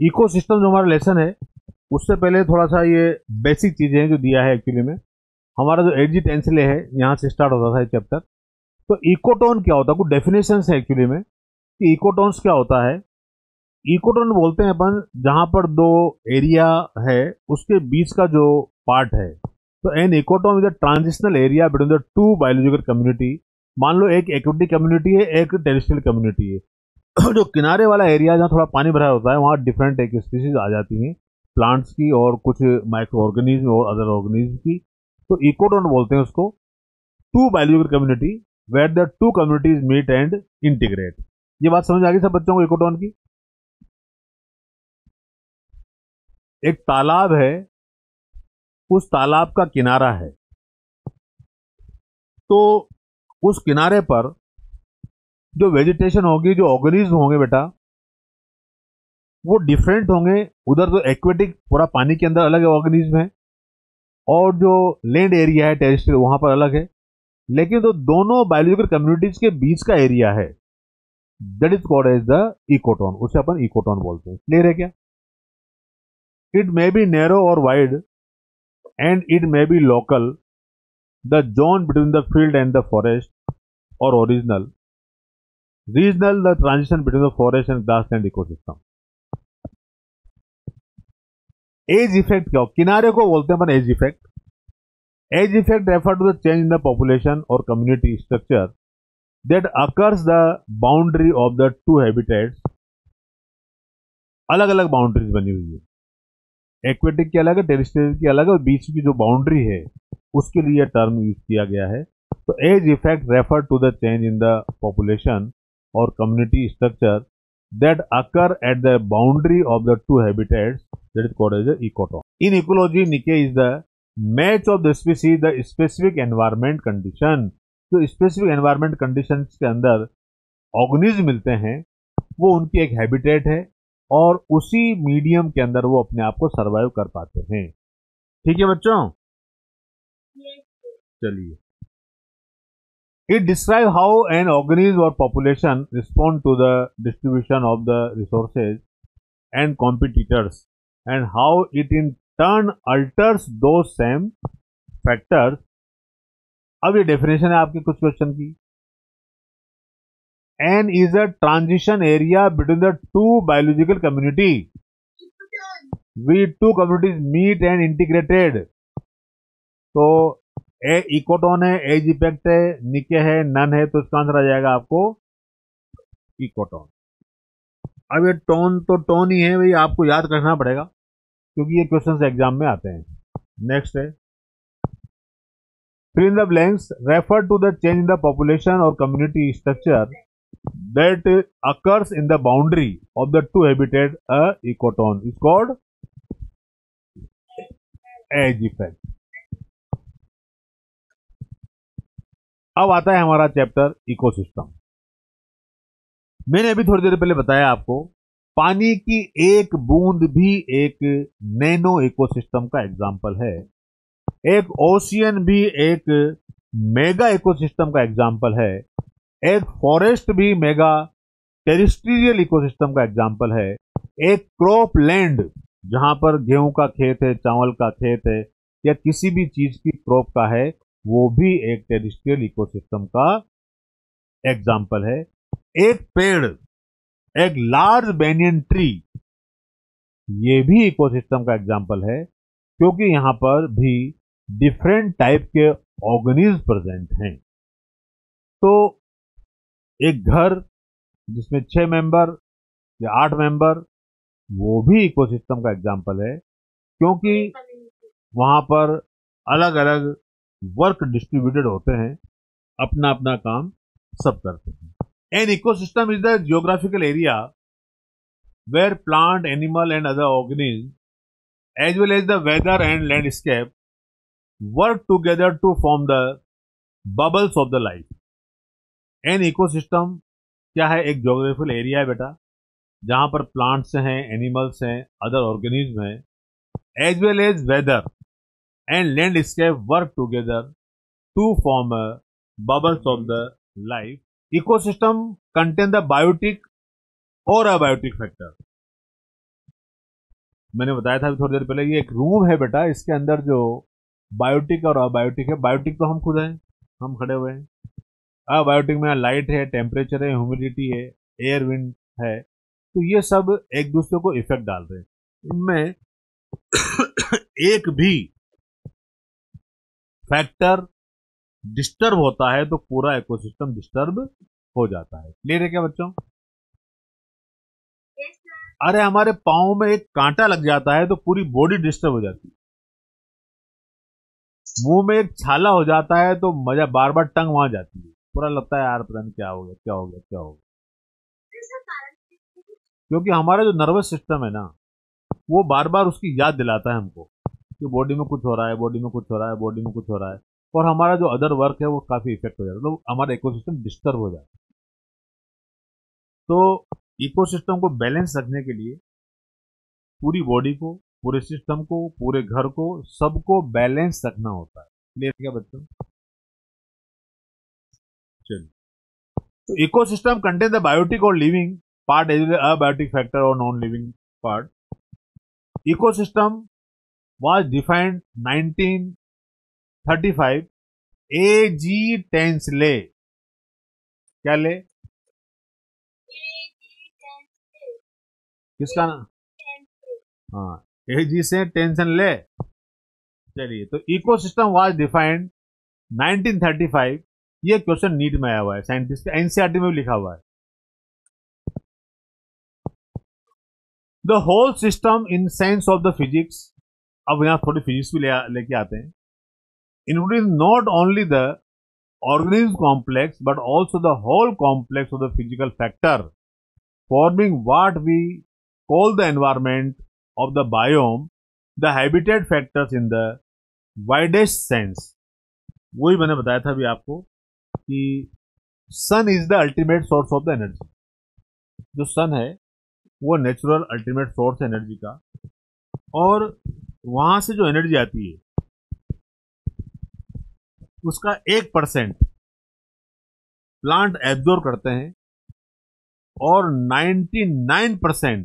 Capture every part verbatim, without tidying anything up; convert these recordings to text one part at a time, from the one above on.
Ecosystem जो हमारा lesson है उससे पहले थोड़ा सा ये बेसिक चीजें हैं जो दिया है एक्चुअली में। हमारा जो एट जी टेंसिले है यहाँ से स्टार्ट होता था चैप्टर। तो इकोटोन क्या होता है, कुछ डेफिनेशन है एक्चुअली में कि इकोटोन्स क्या होता है। इकोटोन बोलते हैं अपन जहां पर दो एरिया है उसके बीच का जो पार्ट है। तो an ecotone is a transitional area between the two biological community. मान लो एक एक्वेटिक कम्युनिटी है, एक टेरेस्ट्रियल कम्युनिटी है। जो किनारे वाला एरिया जहाँ थोड़ा पानी भरा होता है वहाँ डिफरेंट एक स्पीसीज आ जाती हैं, प्लांट्स की और कुछ माइक्रो ऑर्गेनिज्म और अदर ऑर्गेनिज्म की। तो इकोटोन बोलते हैं उसको, two biological community where the two communities meet and integrate. ये बात समझ आ गई सब बच्चों को इकोटोन की? एक तालाब है, उस तालाब का किनारा है, तो उस किनारे पर जो वेजिटेशन होगी, जो ऑर्गेनिज्म होंगे बेटा, वो डिफरेंट होंगे। उधर तो एक्वेटिक पूरा पानी के अंदर अलग ऑर्गेनिज्म है और जो लैंड एरिया है टेरेस्ट्रियल वहां पर अलग है। लेकिन तो दोनों बायोलॉजिकल कम्युनिटीज के बीच का एरिया है, that is called as the ecotone. उसे अपन इकोटोन बोलते हैं। क्लियर है क्या? इट मे बी नैरो और wide and it may be local, the zone between the field and the forest और original, regional the transition between the forest and grassland ecosystem. Edge effect क्या हो? किनारे को बोलते हैं अपन edge effect. Edge effect refer to the change in the population और community structure that occurs the boundary of the two habitats. अलग अलग बाउंड्रीज बनी हुई है, एक्वेटिक की अलग है, टेरेस्ट्रियल की अलग है, और बीच की जो बाउंड्री है उसके लिए टर्म यूज किया गया है। तो edge effect refer to the change in the population और community structure that occur at the boundary of the two habitats, that is called as the ecotone. In ecology, Nikkei is the match of the species the specific environment condition. जो specific environment conditions के अंदर organism मिलते हैं वो उनकी एक habitat है और उसी मीडियम के अंदर वो अपने आप को सर्वाइव कर पाते हैं। ठीक है बच्चों? चलिए, it describes how an organism or population respond to the distribution of the resources and competitors and how it in turn alters those same factors. अब ये डेफिनेशन है आपके कुछ क्वेश्चन की। N is a transition area between the two biological community. We two communities meet and integrated. तो a ecotone है, edge effect है, निके है, नन है, तो इसका आंसर आ जाएगा आपको इकोटोन। अब ये टोन तो टोन ही है भाई, आपको याद रखना पड़ेगा क्योंकि ये क्वेश्चंस एग्जाम में आते हैं। नेक्स्ट है fill in the blanks refer to the change in the population और community structure that occurs in the boundary of the two habitat a ecotone is called edge effect. अब आता है हमारा chapter ecosystem. मैंने अभी थोड़ी देर पहले बताया आपको, पानी की एक बूंद भी एक नैनो इकोसिस्टम का एग्जाम्पल है, एक ओशियन भी एक मेगा इकोसिस्टम का एग्जाम्पल है, एक फॉरेस्ट भी मेगा टेरेस्ट्रियल इकोसिस्टम का एग्जाम्पल है, एक क्रॉप लैंड जहां पर गेहूं का खेत है, चावल का खेत है या किसी भी चीज की क्रॉप का है, वो भी एक टेरेस्ट्रियल इकोसिस्टम का एग्जाम्पल है। एक पेड़, एक लार्ज बेनियन ट्री, ये भी इकोसिस्टम का एग्जाम्पल है क्योंकि यहां पर भी डिफरेंट टाइप के ऑर्गेनिज्म प्रेजेंट हैं। तो एक घर जिसमें छह मेंबर या आठ मेंबर, वो भी इकोसिस्टम का एग्जाम्पल है क्योंकि वहां पर अलग अलग वर्क डिस्ट्रीब्यूटेड होते हैं, अपना अपना काम सब करते हैं। An ecosystem is the geographical area where plant, animal and other organism as well as the weather and landscape work together to form the bubbles of the life. An ecosystem क्या है? एक जियोग्राफिकल एरिया है बेटा, जहां पर plants हैं, animals हैं, other organism हैं, as well as weather and landscape work together to form a bubbles of the life. Ecosystem contain the biotic or abiotic factor. मैंने बताया था अभी थोड़ी देर पहले, ये एक रूम है बेटा, इसके अंदर जो बायोटिक और अबायोटिक है, बायोटिक तो हम खुद हैं, हम खड़े हुए हैं। अबायोटिक में लाइट है, टेम्परेचर है, ह्यूमिडिटी है, एयर विंड है, तो ये सब एक दूसरे को इफेक्ट डाल रहे हैं। इनमें एक भी फैक्टर डिस्टर्ब होता है तो पूरा इकोसिस्टम डिस्टर्ब हो जाता है। क्लियर है क्या बच्चों? yes, अरे हमारे पाँव में एक कांटा लग जाता है तो पूरी बॉडी डिस्टर्ब हो जाती है। मुंह में एक छाला हो जाता है तो मजा बार बार टंग वहां जाती है, पूरा लगता है यार पता नहीं क्या हो गया क्या हो गया क्या हो गया। क्योंकि हमारा जो नर्वस सिस्टम है ना, वो बार बार उसकी याद दिलाता है हमको कि बॉडी में कुछ हो रहा है, बॉडी में कुछ हो रहा है, बॉडी में कुछ हो रहा है, और हमारा जो अदर वर्क है वो काफी इफेक्ट हो जाता है, तो हमारा इकोसिस्टम डिस्टर्ब हो जाता है। तो इकोसिस्टम को बैलेंस रखने के लिए पूरी बॉडी को, पूरे सिस्टम को, पूरे घर को, सबको बैलेंस रखना होता है। क्लियर क्या बच्चों? चलिए, तो इकोसिस्टम कंटेन द बायोटिक और living part as well abiotic factor और non living part. Ecosystem was defined nineteen thirty five, A G Tansley. क्या ले? किसका ना? हाँ, ए जी से टेंशन ले। चलिए, तो ecosystem was defined nineteen thirty five. ये क्वेश्चन नीट में आया हुआ है, scientist N C R T में भी लिखा हुआ है। The whole system in sense of the physics. अब यहां थोड़ी फिजिक्स भी लेके ले आते हैं। Including not only the organism complex but also the whole complex of the physical factor forming what we call the environment of the biome, the habitat factors in the widest sense। वही मैंने बताया था अभी आपको कि sun is the ultimate source of the energy. जो sun है वो नेचुरल अल्टीमेट सोर्स है एनर्जी का, और वहां से जो एनर्जी आती है उसका एक परसेंट प्लांट एब्जॉर्ब करते हैं और नाइंटी नाइन परसेंट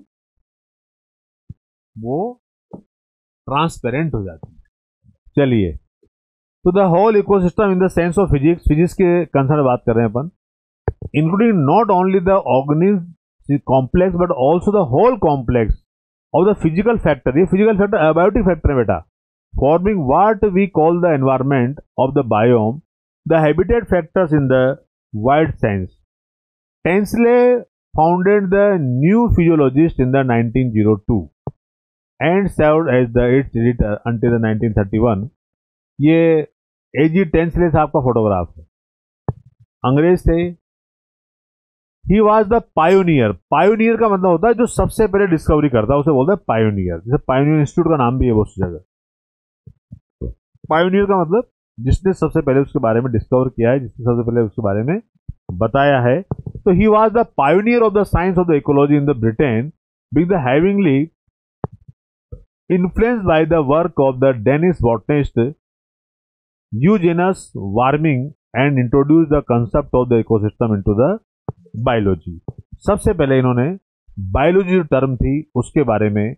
वो ट्रांसपेरेंट हो जाती है। चलिए, तो the whole ecosystem in the sense of physics, physics के कंसर्न बात कर रहे हैं अपन, including not only the organism complex but also the whole complex of the physical factor. ये फिजिकल फैक्टर अबायोटिक फैक्टर है बेटा, forming what we call the environment of the biome, the habitat factors in the wide sense. Tensley founded the new physiologist in the nineteen O two and served as the its editor until the nineteen thirty one. ये A G Tansley साहब का photograph है, अंग्रेज थे। He was the pioneer. Pioneer का मतलब होता है जो सबसे पहले डिस्कवरी करता है, उसे बोलते हैं पायोनियर। जैसे पायोनियर इंस्टीट्यूट का नाम भी है वो उस जगह। पायोनियर का मतलब जिसने सबसे पहले उसके बारे में डिस्कवर किया है, जिसने सबसे पहले उसके बारे में बताया है। तो he was the pioneer of the science of the ecology in the Britain, being the हैविंगली influenced by the work of the Danish botanist Eugenius Warming and introduce the concept of the ecosystem into the biology. सबसे पहले इन्होंने biology जो term थी उसके बारे में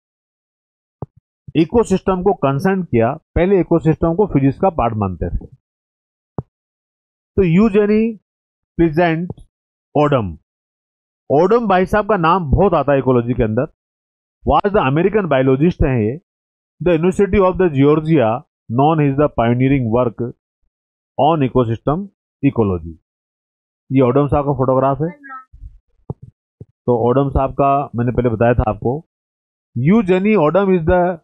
ecosystem को कंसर्न किया। पहले इकोसिस्टम को फिजिक्स का पार्ट मानते थे। तो यूजेनी प्रेजेंट ओडम, ओडम भाई साहब का नाम बहुत आता है इकोलॉजी के अंदर। वाज द अमेरिकन बायोलॉजिस्ट हैं ये। The University of the Georgia known is the pioneering work on ecosystem ecology. ये ओडम साहब का फोटोग्राफ है। तो ओडम साहब का मैंने पहले बताया था आपको। Eugene Odum is the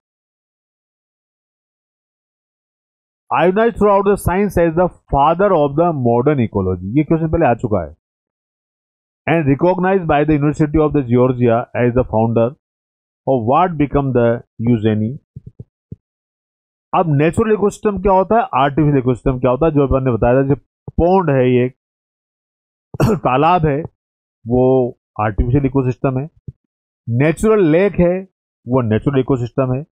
ionised throughout the science as the father of the modern ecology. ये क्वेश्चन पहले आ चुका है। And recognised by the University of the Georgia as the founder of what become the Eugene. अब natural ecosystem क्या होता है, artificial ecosystem क्या होता है, जो अपन ने बताया था। जो पॉन्ड है, ये तालाब है, वो आर्टिफिशियल इकोसिस्टम है। नेचुरल लेक है, वो नेचुरल इकोसिस्टम है।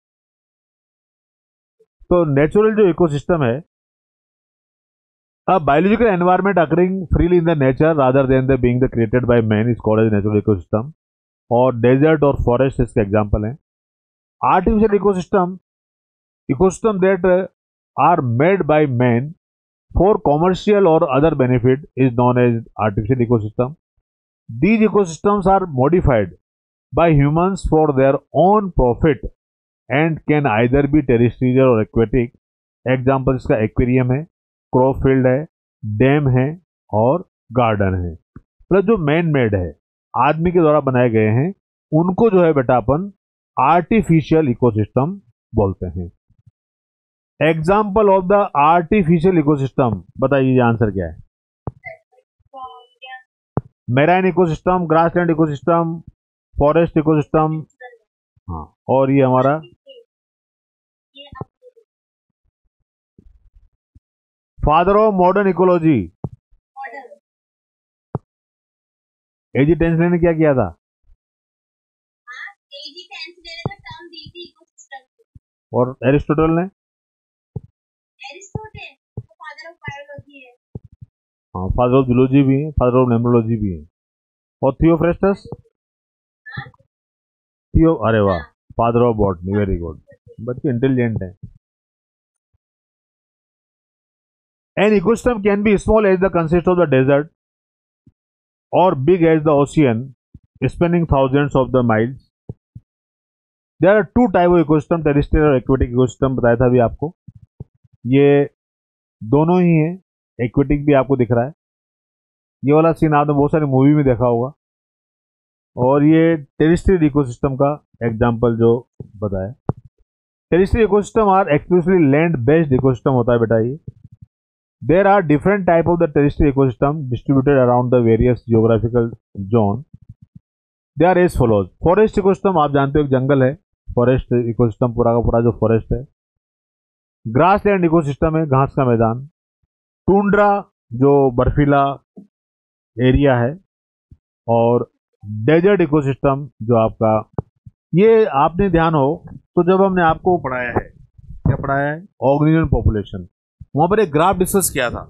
तो नेचुरल जो इकोसिस्टम है, a biological environment occurring freely in the nature rather than the being the created by man is called as natural ecosystem. और डेजर्ट और फॉरेस्ट इसके एग्जांपल हैं। Artificial ecosystem, ecosystem that uh, are made by man for commercial or other benefit is known as artificial ecosystem. These ecosystems are modified by humans for their own profit and can either be terrestrial or aquatic. Example इसका aquarium है, crop field है, dam है और garden है। Plus जो man made है, आदमी के द्वारा बनाए गए हैं, उनको जो है बेटा अपन आर्टिफिशियल इकोसिस्टम बोलते हैं। Example of the artificial ecosystem बताइए, आंसर क्या है? Marine ecosystem, grassland ecosystem, forest ecosystem, हाँ, और ये हमारा father of modern ecology A G Tansley ने क्या किया था? और एरिस्टोटल ने? हाँ, फादर ऑफ जूलॉजी भी है, फादर ऑफ नेमरोलॉजी भी है। और थियोफ्रेस्टस? थियो, अरे वाह, father of botany, very good, बच्चे इंटेलिजेंट है। An ecosystem can be small as the consist of the desert or big as the ocean, spanning thousands of the miles. There are two type of ecosystem, terrestrial और aquatic ecosystem बताया था अभी आपको। ये दोनों ही हैं, aquatic भी आपको दिख रहा है, ये वाला सीन आपने बहुत सारी मूवी में देखा होगा, और ये टेरेस्ट्रियल इकोसिस्टम का एग्जांपल जो बताया। Terrestrial ecosystem are exclusively land based ecosystem होता है बेटा ये। There are different type of the terrestrial ecosystem distributed around the various geographical zone. They are as follows. Forest ecosystem आप जानते हो एक जंगल है, फॉरेस्ट इकोसिस्टम पूरा का पूरा जो फॉरेस्ट है। ग्रासलैंड इकोसिस्टम है, घास का मैदान। टुंड्रा जो बर्फीला एरिया है, और डेजर्ट इकोसिस्टम जो आपका, ये आपने ध्यान हो तो जब हमने आपको पढ़ाया है, क्या पढ़ाया है? ऑर्गेनिजम पॉपुलेशन, वहां पर एक ग्राफ डिस्कस किया था।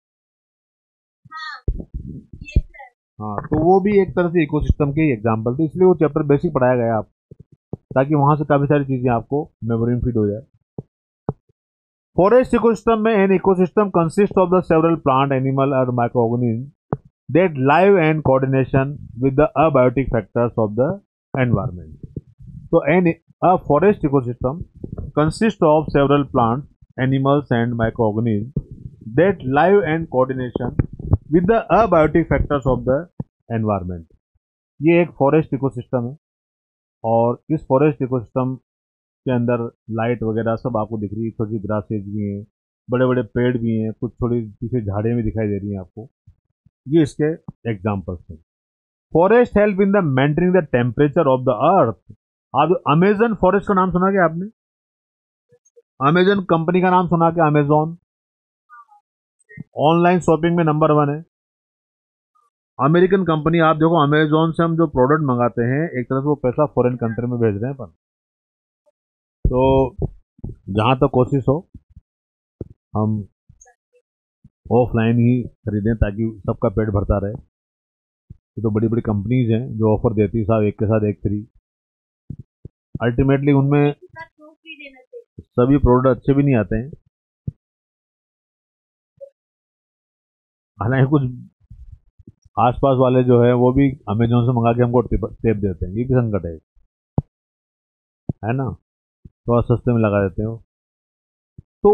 हाँ, तो वो भी एक तरह से इकोसिस्टम के एग्जांपल थे, इसलिए वो चैप्टर बेसिक पढ़ाया गया आप, ताकि वहां से काफी सारी चीजें आपको मेमोरी में फिट हो जाए। फॉरेस्ट इकोसिस्टम में an ecosystem consist of the several plant, animal और micro organism that live and coordination with the abiotic factors of the environment. तो an a forest ecosystem consist of several plant, animals and microorganisms that live and coordination with the abiotic factors of the environment. ये एक forest ecosystem है, और इस forest ecosystem के अंदर light वगैरह सब आपको दिख रही है, छोटी ग्रासेज भी हैं, बड़े बड़े पेड़ भी हैं, कुछ थोड़ी पीछे झाड़ियाँ भी दिखाई दे रही हैं आपको। ये इसके एग्जाम्पल्स हैं। Forest help in the maintaining the temperature of the earth. आप अमेजन फॉरेस्ट का नाम सुना क्या आपने? अमेजन कंपनी का नाम सुना क्या? अमेजॉन ऑनलाइन शॉपिंग में नंबर वन है, अमेरिकन कंपनी। आप देखो, अमेजॉन से हम जो प्रोडक्ट मंगाते हैं, एक तरह से वो पैसा फॉरेन कंट्री में भेज रहे हैं अपन। तो जहां तक कोशिश हो हम ऑफलाइन ही खरीदें, ताकि सबका पेट भरता रहे। ये तो बड़ी बड़ी कंपनीज हैं जो ऑफर देती है, साहब एक के साथ एक फ्री। अल्टीमेटली उनमें सभी प्रोडक्ट अच्छे भी नहीं आते हैं, हालांकि कुछ आसपास वाले जो है वो भी अमेजोन से मंगा के हमको टेप देते हैं, ये भी संकट है, है ना, थोड़ा तो सस्ते में लगा देते हो। तो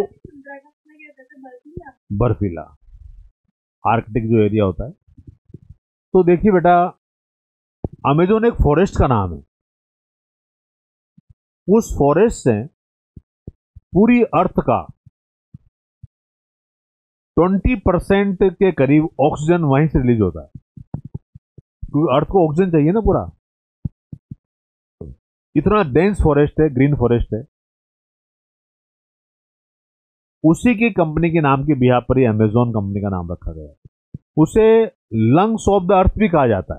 बर्फीला आर्कटिक जो एरिया होता है। तो देखिए बेटा, अमेजोन एक फॉरेस्ट का नाम है, उस फॉरेस्ट से पूरी अर्थ का बीस परसेंट के करीब ऑक्सीजन वहीं से रिलीज होता है, क्योंकि अर्थ को ऑक्सीजन चाहिए ना पूरा। इतना डेंस फॉरेस्ट है, ग्रीन फॉरेस्ट है। उसी की कंपनी के नाम के बिहार पर ही अमेजॉन कंपनी का नाम रखा गया है। उसे लंग्स ऑफ द अर्थ भी कहा जाता है।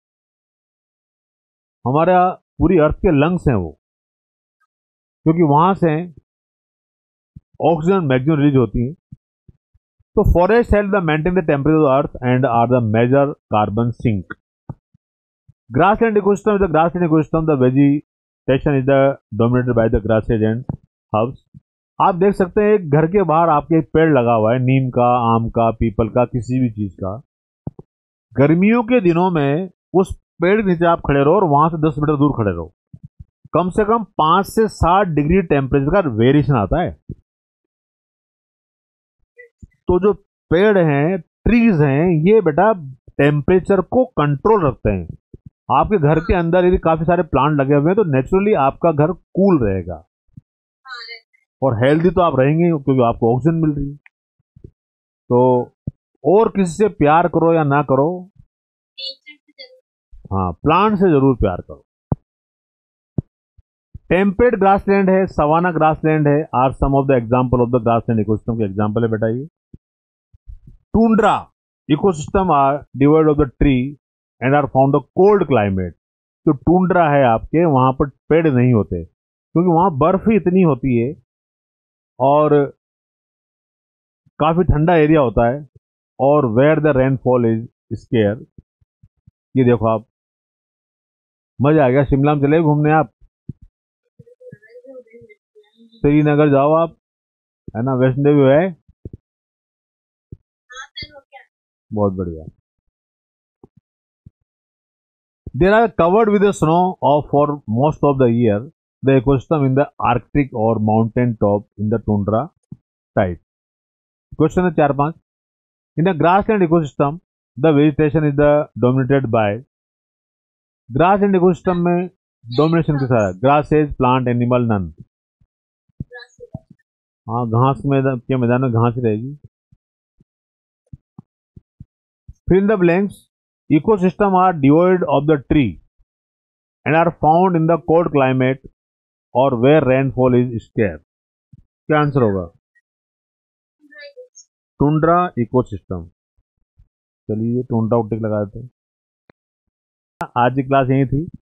हमारा पूरी अर्थ के लंग्स हैं वो, क्योंकि वहां से ऑक्सीजन मैक्सिमम रिलीज होती है। तो forest help the maintain the temperature of earth and are the major carbon sink. Grassland ecosystem is the grassland ecosystem the veggie vegetation is the dominated by the grasses and herbs. आप देख सकते हैं एक घर के बाहर आपके एक पेड़ लगा हुआ है, नीम का, आम का, पीपल का, किसी भी चीज का। गर्मियों के दिनों में उस पेड़ के नीचे आप खड़े रहो और वहां से दस मीटर दूर खड़े रहो, कम से कम पांच से सात डिग्री टेम्परेचर का वेरिएशन आता है। तो जो पेड़ हैं, ट्रीज हैं, ये बेटा टेम्परेचर को कंट्रोल रखते हैं। आपके घर के अंदर यदि काफी सारे प्लांट लगे हुए हैं तो नेचुरली आपका घर कूल रहेगा और हेल्दी तो आप रहेंगे क्योंकि आपको ऑक्सीजन मिल रही है। तो और किसी से प्यार करो या ना करो, हाँ, प्लांट से जरूर प्यार करो। टेम्परेट ग्रासलैंड है, सवाना ग्रासलैंड है, are some of the example of the grassland ecosystem के एग्जांपल है बेटा ये। Tundra ecosystem are divide of the tree and are found the cold climate. तो टुंड्रा है आपके, वहां पर पेड़ नहीं होते क्योंकि वहां बर्फ ही इतनी होती है और काफी ठंडा एरिया होता है और where the rainfall is scare. ये देखो आप, मजा आ गया। शिमला में चले घूमने आप, श्रीनगर जाओ आप, है ना, वैष्णो देवी है, बहुत बढ़िया। There are covered with snow of for most of the year the ecosystem in the arctic और mountain top in the tundra type. Question है चार पांच। In the grassland ecosystem the vegetation is the dominated by. Grassland ecosystem में domination के साथ grasses, plant, animal, none. हाँ, घास में के मैदान में घास रहेगी। Fill the blanks. Ecosystem are devoid of the tree and are found in the cold climate और वेयर रेनफॉल इज स्केयर। क्या आंसर होगा? Tundra ecosystem. चलिए टुंड्रा टिक लगा देते हैं। आज की क्लास यही थी।